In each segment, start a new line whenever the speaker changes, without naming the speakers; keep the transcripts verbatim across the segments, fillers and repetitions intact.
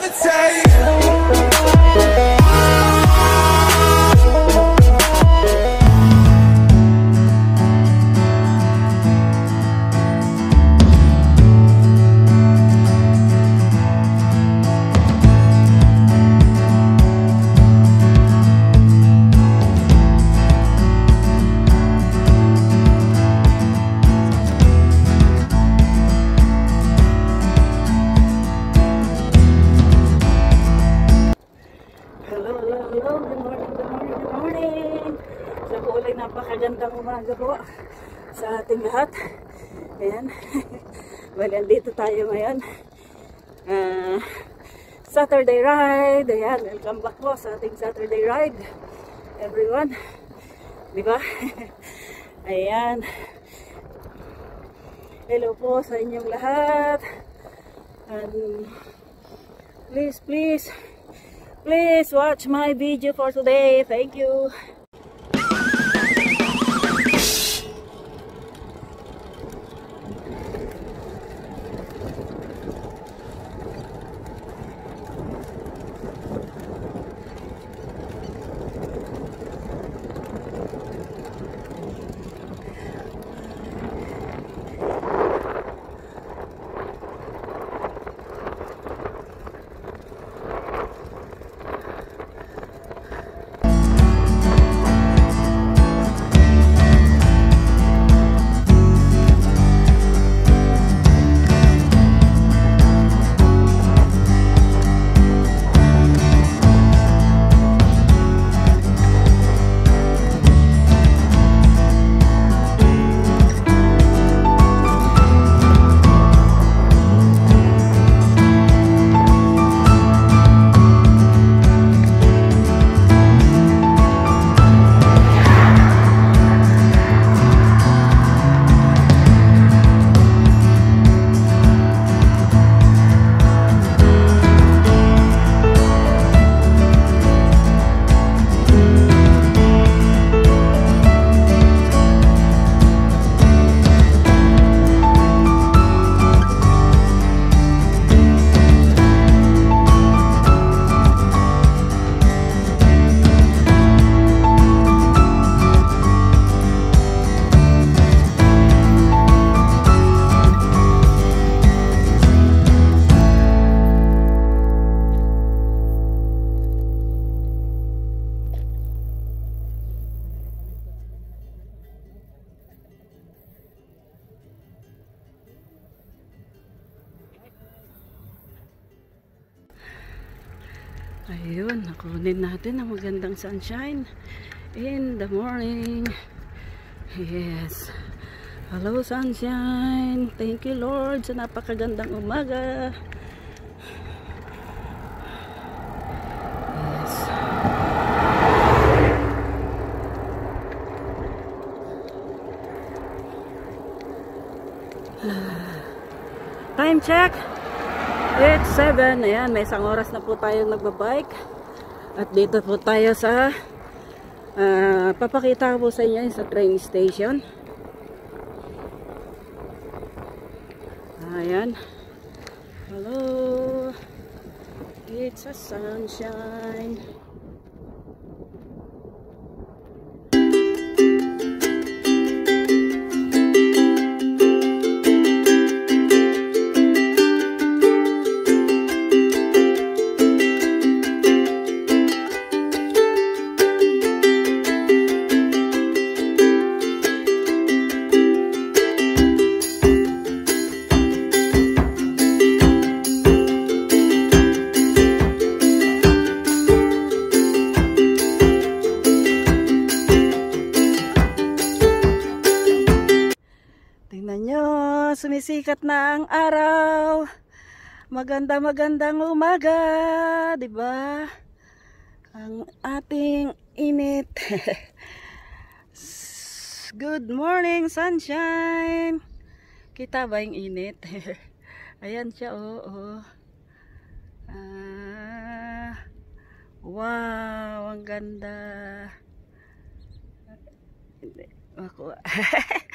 levitate.
Napakagandang umaga po sa ating lahat. Ayan. Well, andito tayo ngayon. Uh, Saturday ride. Ayan, welcome back po sa ating Saturday ride. Everyone. Diba? Ayan. Hello po sa inyong lahat. And please, please, please watch my video for today. Thank you. Ayun, nakunin natin ang magandang sunshine in the morning. Yes. Hello sunshine. Thank you Lord sa napakagandang umaga. Yes. Time check. It's seven. Ayan, may isang oras na po tayong nagbabike. At dito po tayo sa uh, papakita ko po sa inyo sa train station. Ayan. Hello. It's a sunshine. Sumisikat na ang araw. Maganda magandang umaga, 'di ba? Ang ating init. Good morning sunshine. Kita ba yung init? Ayan siya, oh, oh. Ah, wow, ang ganda. Ako,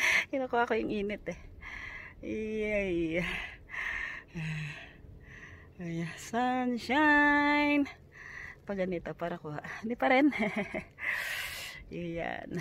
kinukuha ko yung init eh. Yay. Ayan, sunshine. Pag ganito para ko, hindi pa rin. Ayan.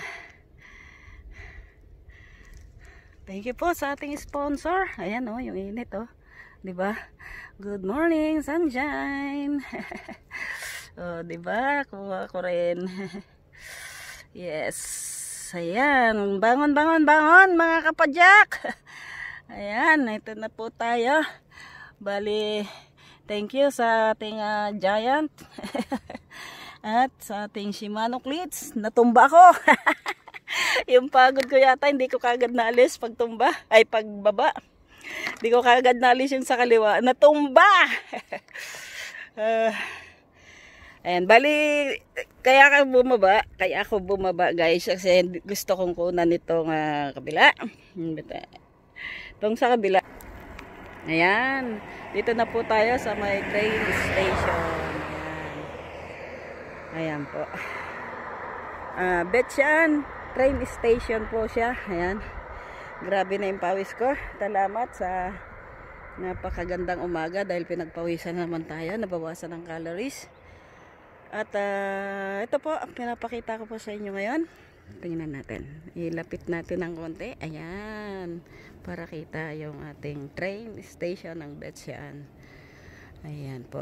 Thank you po sa ating sponsor. Ayan oh, yung init oh. 'Di ba? Good morning, sunshine. Oh, 'di ba? Kuha ko rin. Yes. Ayan, bangon bangon bangon mga kapadyak. Ayan, ito na po tayo. Bali, thank you sa ating uh, Giant. At sa ating Shimano cleats. Natumba ko. Yung pagod ko yata, hindi ko kagad naalis pag tumba. Ay, pagbaba. Hindi ko kagad naalis yung sa kaliwa. Natumba! uh, ayan, bali, kaya ako bumaba. Kaya ako bumaba, guys. Kasi gusto kong kunan itong uh, kabila. Itong sa kabila. Ayan. Dito na po tayo sa may train station. Ayan. Ayan po. Uh, Betchan train station po siya. Ayan. Grabe na yung pawis ko. Salamat sa napakagandang umaga dahil pinagpawisan naman tayo. Nabawasan ng calories. At uh, ito po, pinapakita ko po sa inyo ngayon. Tingnan natin. Ilapit natin ng konti. Ayan. Para kita yung ating train station ng Betchan. Ayan po.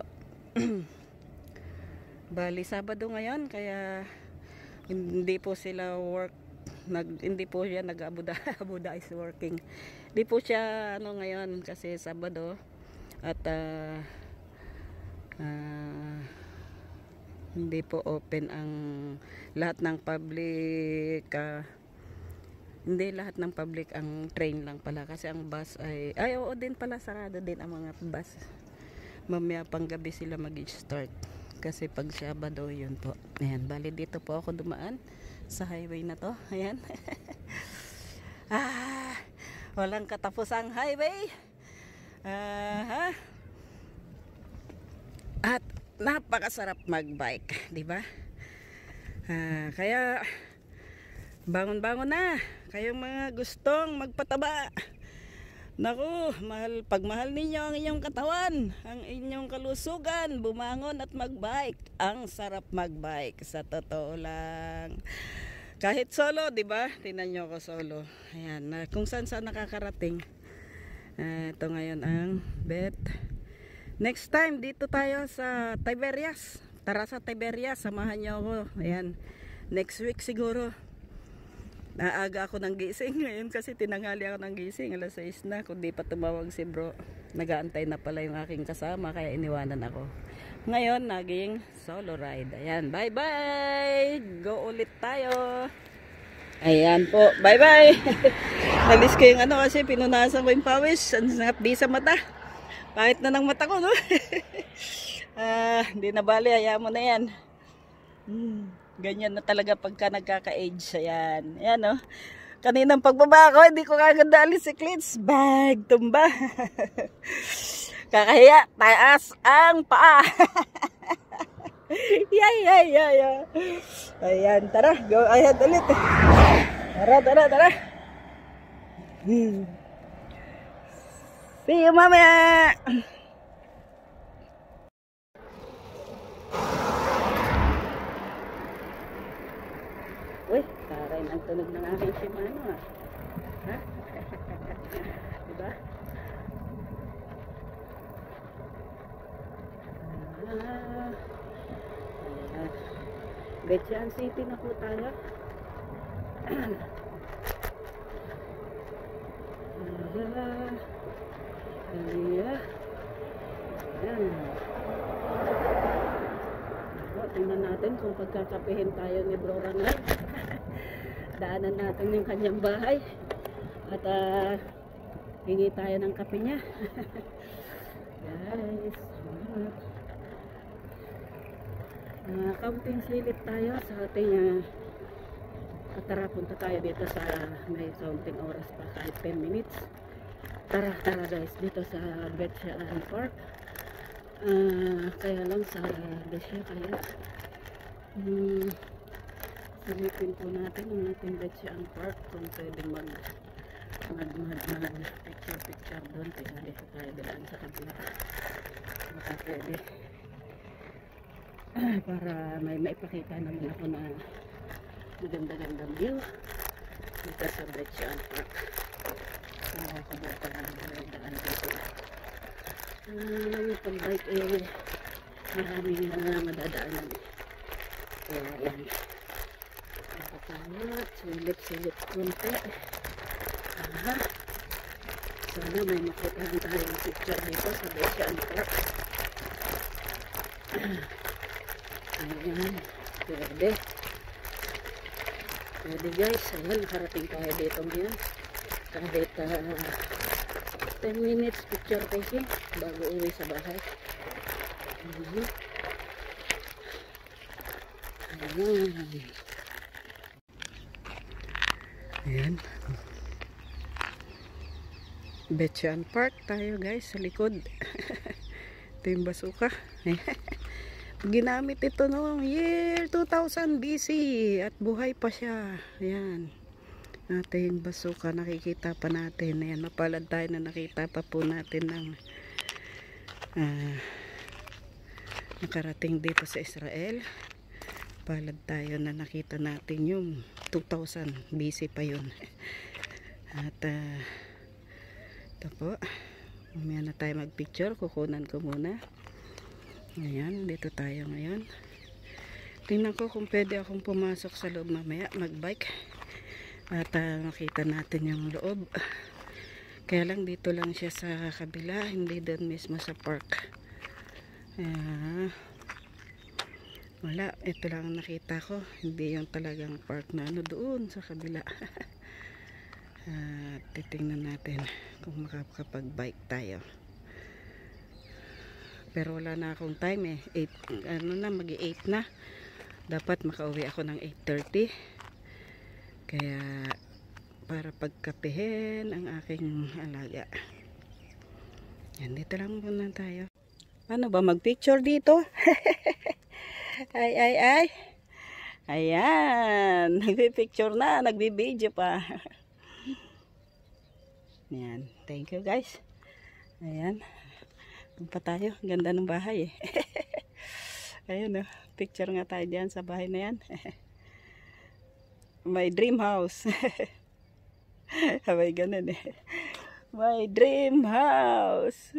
Bali, Sabado ngayon. Kaya hindi po sila work. Nag, hindi po siya nag-abuda. Abuda is working. Hindi po siya ano ngayon kasi Sabado. At uh, uh, hindi po open ang lahat ng public. Uh, hindi lahat ng public ang train lang pala kasi ang bus ay ay oo din pala, sarado din ang mga bus. Mamaya pang gabi sila mag-start kasi pag Sabado yun po. Ayan, bali dito po ako dumaan sa highway na to. Ayan. Ah, walang katapusang highway. Ah, at napakasarap mag-bike, di ba? Ah, kaya bangon-bangon na kayong mga gustong magpataba. Naku, mahal, pagmahal ninyo ang inyong katawan, ang inyong kalusugan, bumangon at magbike. Ang sarap magbike, sa totoo lang. Kahit solo, di ba? Tingnan nyo ako solo. Ayan, na, kung saan saan nakakarating. Uh, ito ngayon ang Bet. Next time, dito tayo sa Tiberias. Tara sa Tiberias, samahan nyo ako. Ayan, next week siguro. Naaga ako ng gising ngayon kasi tinanghali ako ng gising, alas sais na, kundi pa tumawag si bro. Nagaantay na pala yung aking kasama kaya iniwanan ako. Ngayon naging solo ride. Ayan, bye bye, go ulit tayo. Ayan po, bye bye. Nalis ko yung ano kasi pinunasan ko yung pawis, ang hapdi sa mata. Pahit na ng mata ko, no? Ah, hindi na bali, hayaan mo na yan. Hmm. Ganyan na talaga pagka nagkaka-age. Ayan. Ayan o. Oh. Kaninang pagbaba ko, hindi ko kagad alis si cleats. Bag, tumba. Kakahiya, taas ang paa. Yay, yay, yay, yay. Ayan, tara. Go ahead ulit. Tara, tara, tara. Hmm. See you mamaya. Uy, taray ang tunog ng aking Shimano ah. Ha? Diba? Ah, ayan. Betchan City na po tayo. Ayan. Ayan. Ayan. Tingnan natin kung pagkakapihin tayo ni Bro Ranay. Daanan natin yung kanyang bahay. At uh, hingi tayo ng kape niya. Guys. Uh, kaunting silip tayo sa ating uh, tara, punta tayo dito sa may kaunting oras pa, kahit ten minutes. Tara, tara guys, dito sa Betchan Park. Uh, kaya lang sa desya kaya hmm, sabihin po natin yung ating Betchan Park kung pwede mag mag mag mag picture picture doon. Kaya dito tayo dilaan sa kabila, baka baka pwede. Ah, para may maipakita naman ako na maganda-gandang view dito sa Breccian Park. Uh, kumata na may daan dito. Uh, yung pag-bike eh, maraming uh, madadaanan. Kaya yan. Nakatamat, silip-silip konti. Aha. Sana may makita tayong picture dito sa Breccian Park. Ayan, pwede. Pwede guys, ayan, nakarating tayo dito ngayon. Kahit uh, ten minutes picture taking bago uwi sa bahay. Ayan. Ayan. Ayan. Breccian Park tayo guys, sa likod. Ito yung basuka. Ginamit ito noong year two thousand B C at buhay pa siya. Ayan. Ito yung basuka, nakikita pa natin. Ayan, mapalad tayo na nakita pa po natin ng uh, nakarating dito sa Israel. Palad tayo na nakita natin yung two thousand B C pa yun. At uh, ito po, mamaya na tayo magpicture, kukunan ko muna. Ayan, dito tayo ngayon. Tingnan ko kung pwede akong pumasok sa loob mamaya, magbike. At uh, makita natin yung loob. Kaya lang dito lang siya sa kabila, hindi doon mismo sa park. Uh, wala, ito lang nakita ko. Hindi yung talagang park na ano doon sa kabila. Uh, titingnan natin kung makakapag-bike tayo. Pero wala na akong time eh. eight, ano na, magi eight na. Dapat makauwi ako ng eight thirty. Kaya para pagkapihin ang aking alaga. Yan, dito lang muna tayo. Paano ba mag-picture dito? Ay, ay, ay. Ayan. Nagpi-picture na. Nagbi-video pa. Yan. Thank you guys. Ayan. Pa tayo, ganda ng bahay eh. Ayun oh, picture nga tayo diyan sa bahay na yan. My dream house. Habay ganun eh. My dream house.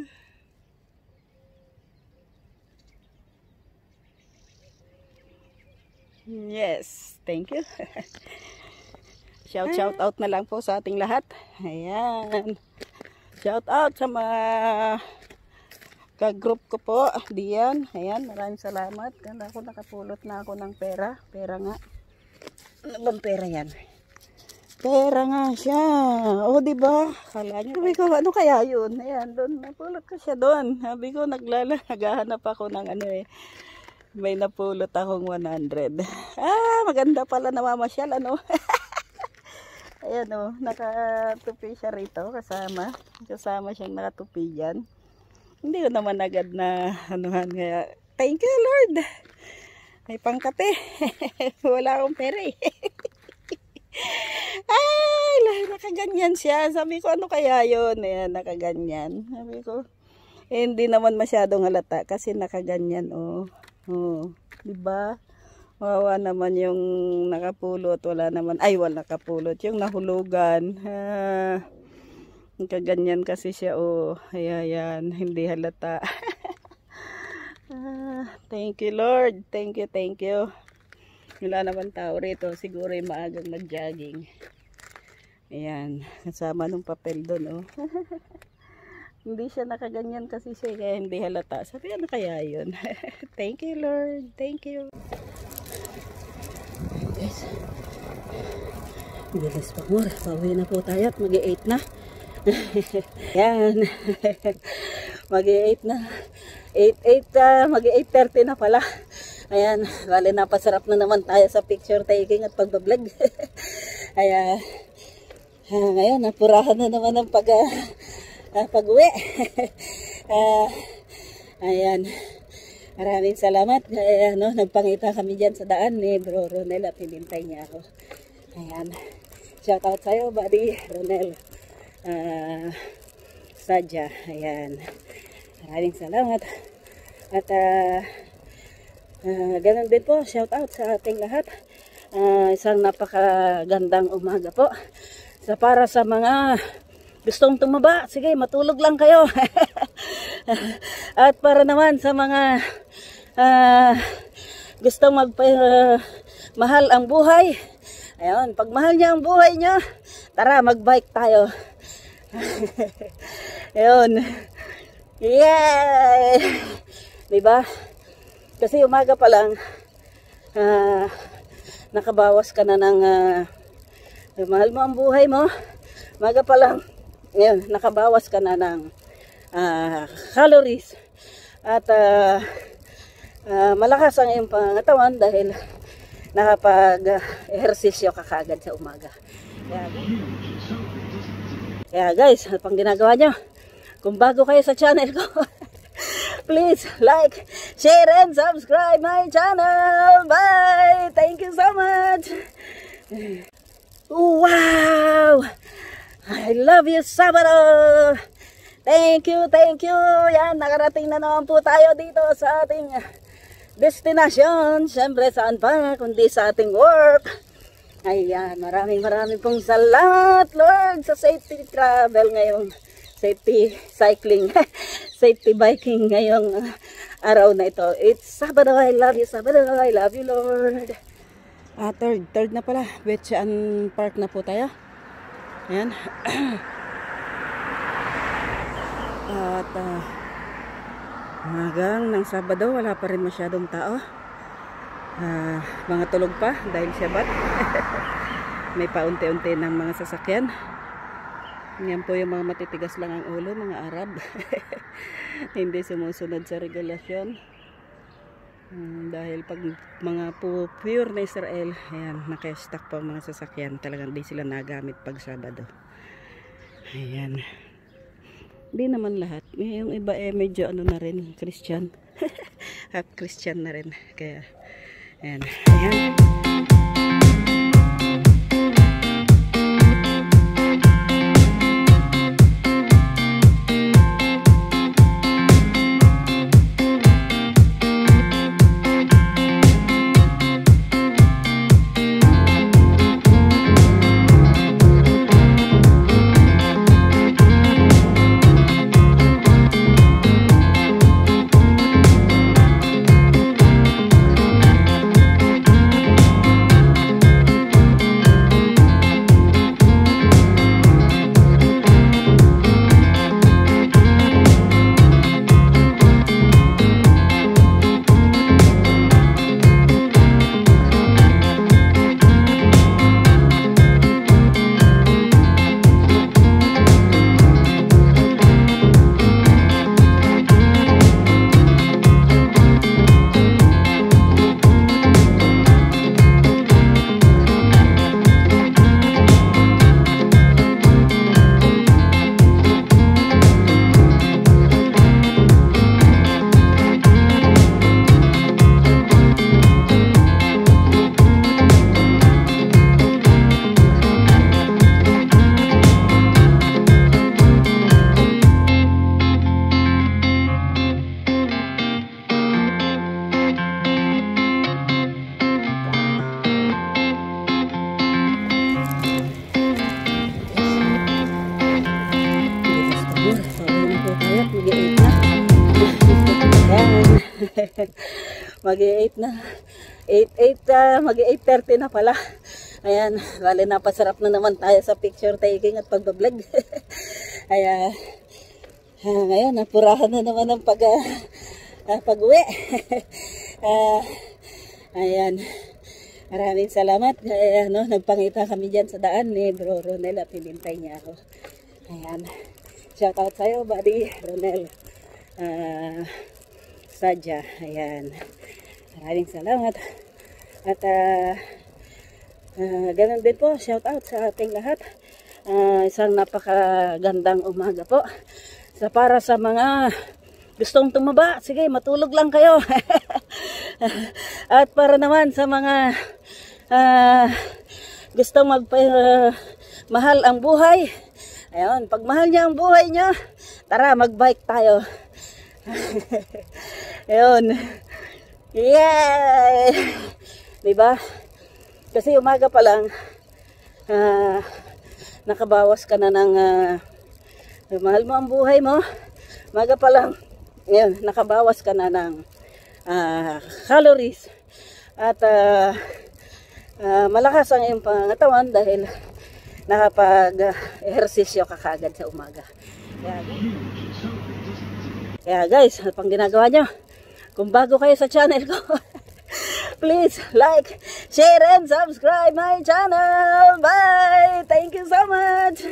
Yes, thank you. Shout shout out na lang po sa ating lahat. Ayan. Shout out sa mga ka-group ko po, diyan. Ayan, maraming salamat. Kaya ako nakapulot na ako ng pera. Pera nga. Ano bang pera yan? Pera nga siya. O, diba? Kala nyo. Sabi ko, ano kaya yun? Ayan, doon. Napulot ko siya doon. Sabi ko, naglala. Naghahanap ako ng ano eh. May napulot akong one hundred. Ah, maganda pala namamasyal, ano? Ayan o, nakatupi siya rito. Kasama. Kasama siyang nakatupi dyan. Hindi ko naman agad na anuhan, kaya thank you Lord. May pangkape. Wala akong pera eh. Ay, nakaganyan siya. Sabi ko, ano kaya yun? Ayan, nakaganyan. Sabi ko, eh, hindi naman masyadong halata kasi nakaganyan oh. Oh, diba? Wawa naman yung nakapulot. Wala naman, ay wala nakapulot. Yung nahulugan. Ah, kaganyan kasi siya oh. Ayan, hindi halata. Ah, thank you Lord. Thank you, thank you. Wala naman tao rito. Siguro yung maagang nag-jogging. Ayan, kasama nung papel doon oh. Hindi siya nakaganyan kasi siya kaya hindi halata. Sabi, ano kaya yun? Thank you Lord. Thank you. Guys, bilis pa mo. Pauwi na po tayo at mag eight na. Yan. mag eight na. eight eight uh, mag eight thirty na pala. Ayan, bali napasarap na naman tayo sa picture taking at pagbablog. Ayan. Uh, ngayon, napurahan na naman ang pag uh, uh, pag-uwi. uh, ayan. Maraming salamat. Ayan, no, nagpangita kami dyan sa daan ni Bro Ronel at hinintay niya ako. Ayan. Shout out sa'yo, buddy Ronel. Uh, Sadya. Ayan. Maraming salamat. At uh, uh, ganun din po, shout out sa ating lahat. Uh, isang napakagandang umaga po. Sa para sa mga gustong tumaba, sige, matulog lang kayo. At para naman sa mga uh, gustong magpa uh, mahal ang buhay, ayun, pag mahal niya ang buhay niya, tara, magbike tayo. Ayun. Yay! Diba? Kasi umaga pa lang, uh, nakabawas ka na ng uh, mahal mo ang buhay mo. Umaga pa lang, ngayon, nakabawas ka na ng uh, calories. At uh, uh, malakas ang iyong pangatawan dahil nakapag-ehersisyo ka kagad sa umaga. Kaya, kaya guys, ano pang ginagawa nyo? Kung bago kayo sa channel ko, please like, share, and subscribe my channel. Bye! Thank you so much! Wow! I love you, Sabado! Thank you, thank you! Yan, nakarating na naman po tayo dito sa ating destination. Siyempre, saan pa kundi sa ating work. Ayan, maraming maraming pong salamat, Lord, sa safety travel ngayong safety cycling, safety biking ngayong uh, araw na ito. It's Sabado, I love you, Sabado, I love you, Lord. Ah, third, third na pala, Betchan Park na po tayo. Ayan. At uh, hanggang ng Sabado, wala pa rin masyadong tao. Uh, mga tulog pa dahil Shabbat. May paunti-unti ng mga sasakyan. Yan po yung mga matitigas lang ang ulo, mga Arab. Hindi sumusunod sa regulasyon. Um, dahil pag mga po pure na Israel, ayan, naka-stack po mga sasakyan. Talagang di sila nagamit pag Sabado. Ayan. Di naman lahat. Yung iba eh medyo ano na rin, Christian. Half Christian na rin. Kaya, ayan. Ayan. Mag-eight na. eight eight uh, mag-eight thirty na pala. Ayan, bale napasarap na naman tayo sa picture taking at pagbablog. Ayan. Uh, ngayon, napurahan na naman ang pag uh, uh, pag-uwi. uh, ayan. Maraming salamat. Ayan, no, nagpangita kami dyan sa daan ni Bro Ronel at hinintay niya ako. Ayan. Shout out sa'yo, buddy Ronel. Uh, Sadya. Ayan. Maraming salamat. At uh, uh, ganun din po, shout out sa ating lahat. Uh, isang napakagandang umaga po. Sa para sa mga gustong tumaba, sige, matulog lang kayo. At para naman sa mga uh, gustong magpa uh, mahal ang buhay, ayun, pag mahal niya ang buhay niya, tara, magbike tayo. Ayun. Yay! Diba? Kasi umaga pa lang, uh, nakabawas ka na ng, uh, mahal mo ang buhay mo, umaga pa lang, yun, nakabawas ka na ng uh, calories. At uh, uh, malakas ang iyong pangatawan dahil nakapag-ehersisyo ka kagad sa umaga. Kaya, kaya guys, ano pang ginagawa nyo? Kung bago kayo sa channel ko, please like, share, and subscribe my channel. Bye! Thank you so much!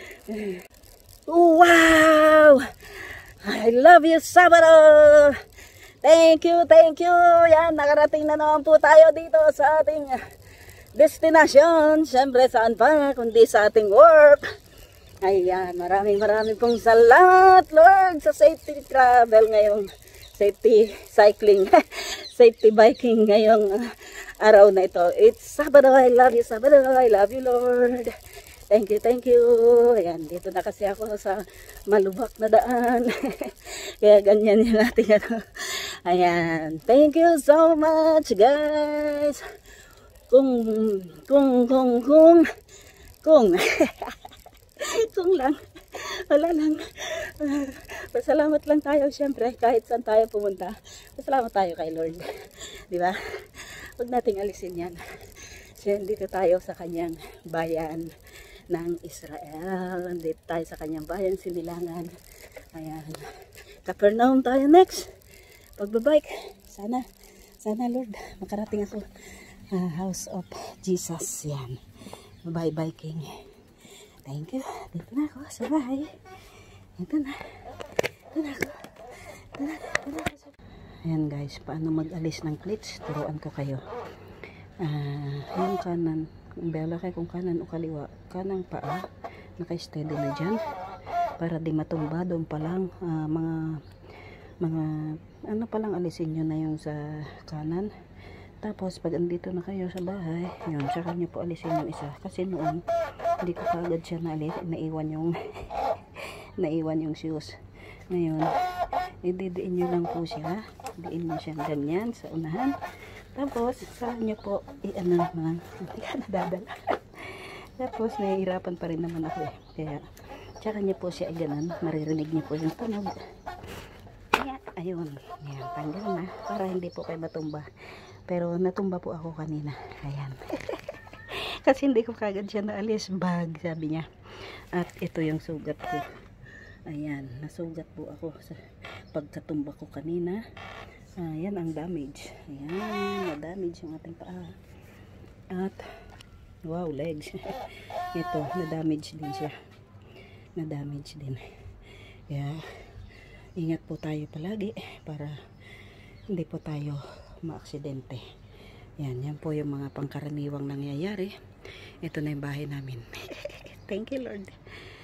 Wow! I love you, Sabado! Thank you, thank you! Yan, nakarating na naman po tayo dito sa ating destination. Siyempre, saan pa, kundi sa ating work. Ayan, maraming maraming pong salamat, Lord, sa safety travel ngayong safety cycling, safety biking ngayong araw na ito. It's Sabado, I love you, Sabado, I love you, Lord. Thank you, thank you. Ayan, dito na kasi ako sa malubak na daan. Kaya ganyan yung ating ano. Ayan, thank you so much, guys. Kung, kung, kung, kung, kung, kung lang. Wala lang. Uh, pasalamat lang tayo syempre kahit saan tayo pumunta. Pasalamat tayo kay Lord. Di ba? Huwag nating alisin yan. So, dito tayo sa kanyang bayan ng Israel. Dito tayo sa kanyang bayan, Sinilangan. Ayan. Capernaum tayo next. Pagbabike. Sana, sana Lord, makarating ako. Uh, House of Jesus. Yan. Bye biking. Thank you. Dito na ako sa bahay. Ito na. Ito na ako. Ito na. Ito na ako. Ayan guys, paano mag-alis ng clutch? Turuan ko kayo. Uh, yung kanan, bela kayo kung kanan o kaliwa. Kanang paa, naka-steady na dyan. Para di matumba, doon pa lang uh, mga, mga, ano pa lang alisin nyo na yung sa kanan. Tapos, pag andito na kayo sa bahay, yun, tsaka nyo po alisin yung isa. Kasi noon, hindi ko kagad siya naalis, naiwan yung, naiwan yung shoes. Ngayon, ididiin nyo lang po siya. Diin nyo siya ganyan sa unahan. Tapos, saan nyo po, i-ano naman, hindi ka nadadala. Tapos, nahihirapan pa rin naman ako eh. Kaya, tsaka nyo po siya, ganun, maririnig nyo po yung tunog. Kaya, ayun, yan, tanggal na, para hindi po kayo matumba. Pero natumba po ako kanina. Ayan. Kasi hindi ko kagad siya naalis. Bag, sabi niya. At ito yung sugat ko. Ayan. Nasugat po ako sa pagkatumba ko kanina. Ayan ang damage. Ayan. Na-damage yung ating paa. At wow, legs. Ito, na-damage din siya. Na-damage din. Kaya ingat po tayo palagi para hindi po tayo maaksidente. Yan, yan po yung mga pangkaraniwang nangyayari. Ito na yung bahay namin. Thank you, Lord.